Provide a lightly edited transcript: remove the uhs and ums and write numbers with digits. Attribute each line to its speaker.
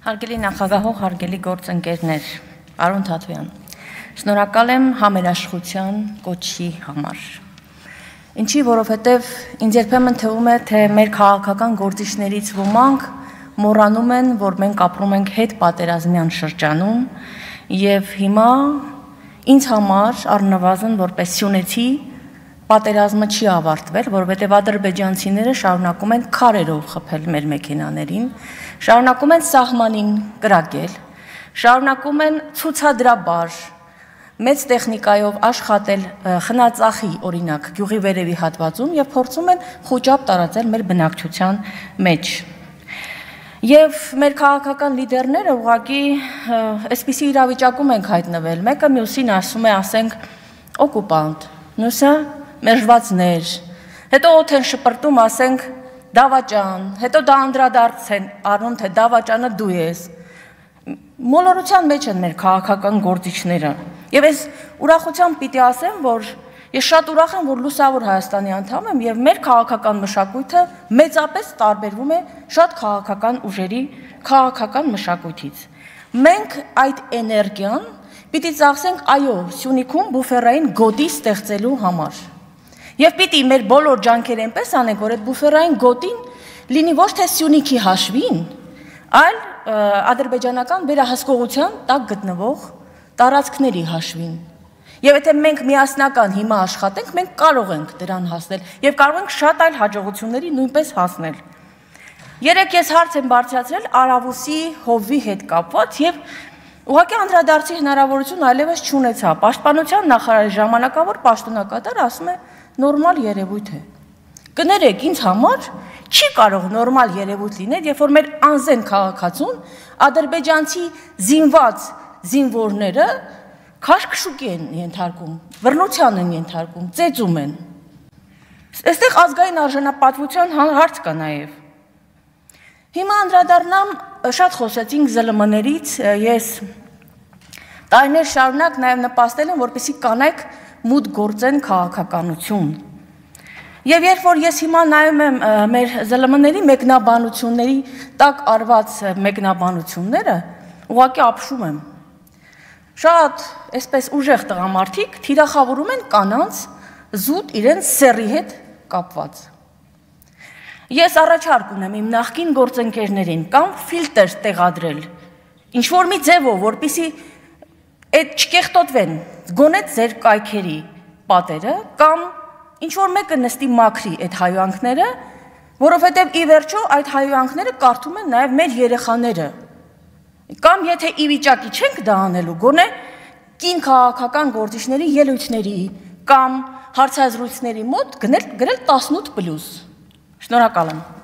Speaker 1: Հարգելի նախագահող, հարգելի գործընկերներ, Արոն Թաթոյան, շնորհակալ եմ համերաշխության կոչի համար։ Ինչի, որովհետև ինձ երբեմն թվում է, թե մեր քաղաքական գործիչներից ոմանք մոռանում են, որ մենք ապրում ենք հետպատերազմյան շրջանում եւ հիմա ինձ համար առնվազն որպես սյունեցի պատերազմը չի ավարտվել, որովհետև ադրբեջանցիները շարունակում են քարերով խփել մեր մեքենաներին, շարունակում են սահմանին կրակել, շարունակում են ցուցադրաբար մեծ տեխնիկայով աշխատել խնածախի օրինակ գյուղի վերևի հատվածում եւ փորձում են խոճապ տարածել մեր բնակչության մեջ։ Եվ մեր քաղաքական լիդերները ուղղակի այսպիսի իրավիճակում են հայտնվել, մեկը մյուսին ասում է, ասենք, օկուպանտ, մյուսը մերժվածներ, հետո օդ են շպրտում, ասենք, դավաճան, հետո դա անդրադարձ են առնում, թե դավաճանը դու ես։ Մոլորության մեջ են մեր քաղաքական գործիչները։ Եվ այս ուրախությամբ պիտի ասեմ, որ ես շատ ուրախ եմ, որ Լուսավոր Հայաստանի անդամ եմ եւ մեր քաղաքական մշակույթը մեծապես տարբերվում է շատ քաղաքական ուժերի քաղաքական մշակույթից։ Մենք այդ էներգիան պիտի ծախսենք այո, Սյունիքում բուֆերային գոտի ստեղծելու համար։ Եվ պիտի մեր բոլոր ջանքերը այնպես անենք, որ այդ բուֆերային գոտին լինի ոչ թե Սյունիքի հաշվին, այլ ադրբեջանական վերահսկողության տակ գտնվող տարածքների հաշվին։ Եվ եթե մենք միասնական հիմա աշխատենք, մենք կարող ենք դրան հասնել եւ կարող ենք շատ այլ հաջողությունների նույնպես հասնել։ Երեք ես հարց եմ բարձրացրել Արավուսի հովվի հետ կապված եւ ուղղակի անդրադարձի հնարավորություն այլևս չունեցա։ Պաշտպանության նախարարի ժամանակավոր պաշտոնակատար ասում է նորմալ երևույթ է։ Կներեք, ինձ համար չի կարող նորմալ երևույթ լինել, երբ որ մեր անզեն քաղաքացուն ադրբեջանցի զինված զինվորները քաշքշուկի են ենթարկում, բռնության են ենթարկում, ծեծում են։ Այստեղ ազգային արժանապատվության հարց կա նաև։ Հիմա անդրադառնամ, շատ խոսեցինք ԶԼՄ-ներից, ես տարիներ շարունակ նաև նպաստել եմ, որպեսզի կանայք մուտք գործեն քաղաքականություն։ Եվ երբ որ ես հիմա նայում եմ մեր ԶԼՄ-ների մեկնաբանությունների տակ արված մեկնաբանությունները, ուղղակի ապշում եմ։ Շատ այսպես ուժեղ տղամարդիկ թիրախավորում են կանանց զուտ իրենց սեռի հետ կապված։ Ես առաջարկ ունեմ իմ նախկին գործընկերներին կամ ֆիլտր տեղադրել, ինչ-որ մի ձևով, որպեսզի այդ չկեղտոտվեն, գոնե ձեր կայքերի պատերը կամ ինչ-որ մեկը նստի մաքրի այդ հայհոյանքները, որովհետև ի վերջո այդ հայհոյանքները կարդում են նաև մեր երեխաները։ Կամ եթե ի վիճակի չենք դա անելու, գոնե կին քաղաքական գործիչների ելույթների կամ հարցազրույցների մոտ գրել 18+։ Շնորհակալ եմ։